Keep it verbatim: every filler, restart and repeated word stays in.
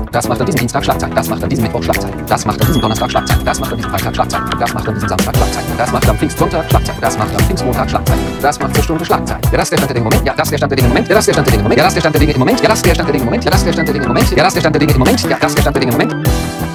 Das macht an diesem Dienstag Schlagzeilen. Das macht an diesem Mittwoch Schlagzeilen. Das macht an diesem Donnerstag Schlagzeilen. Das macht an diesem Freitag Schlagzeilen. Das macht an diesem Samstag Schlagzeilen. Das macht am Pfingstsonntag Schlagzeilen. Das macht am Pfingstmontag Schlagzeilen. Das macht zur Stunde Schlagzeilen. Ja, das ist der Stand der Dinge im Moment. Ja, das ist der Stand der Dinge im Moment. Ja, das ist der Stand der Dinge im Moment. Ja, das ist der Stand der Dinge im Moment. Ja, das ist der Stand der Dinge im Moment. Ja, das ist der Stand der Dinge im Moment. Ja, das ist der Stand der Dinge im Moment. Ja, das ist der Stand der Dinge im Moment. Ja, das ist der Stand der Dinge im Moment.